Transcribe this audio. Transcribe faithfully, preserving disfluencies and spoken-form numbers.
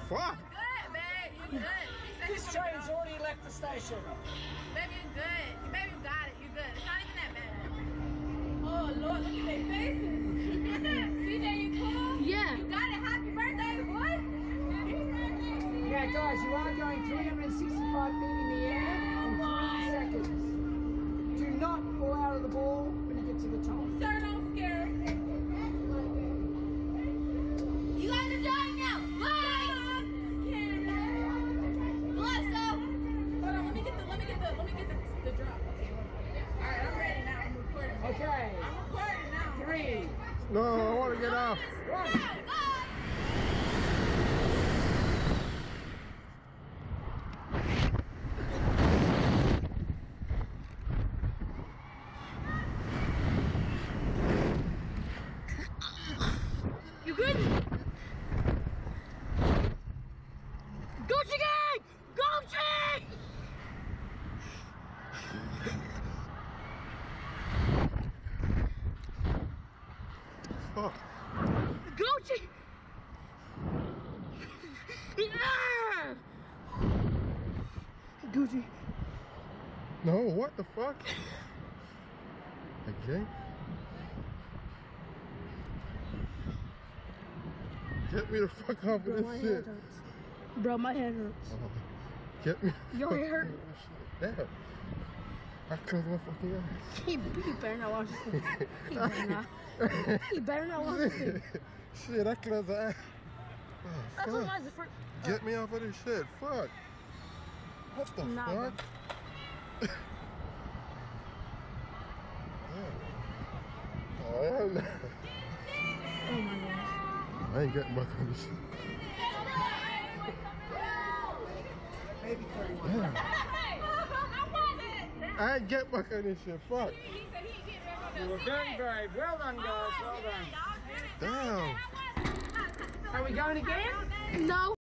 fuck? Good, babe. You good. This train's already left the station. Baby, you good. Baby, you got it. You good. It's not even that bad. Oh, Lord, look at their faces. C J, you cool? Yeah. You got it. Happy birthday, boy. Now, guys, you are going three hundred sixty-five feet in the air in three seconds. Do not fall out of the ball when you get to the top. Sir, don't scare him. You guys are done now. Bye. Hold on, let me get the, let me get the, let me get the, the drop. Okay, hold on. All right, I'm ready now. I'm recording. Okay. I'm recording now. Three. No, I want to get off. One. You good? Gucci gang! Gucci! Fuck. Gucci! Yeah! Gucci. No, what the fuck? Okay. Get me the fuck off Bro, of my this head shit. hurts. Bro, my head hurts. Oh, get me. Your the head hurt? fuck off of this shit. Damn. I close my fucking eyes. He, he better not watch this thing. He better not. He better not watch this thing. Shit, I close the eye. Oh, That's fuck. what eyes are for. Get me off of this shit. Fuck. What the Nah, fuck? Oh, hell no. Oh my gosh. I ain't getting back on this shit. Maybe thirty-one. Damn. I ain't get back on this shit. Fuck. You were very brave. Well done, guys. Well done. Damn. Are we going again? No.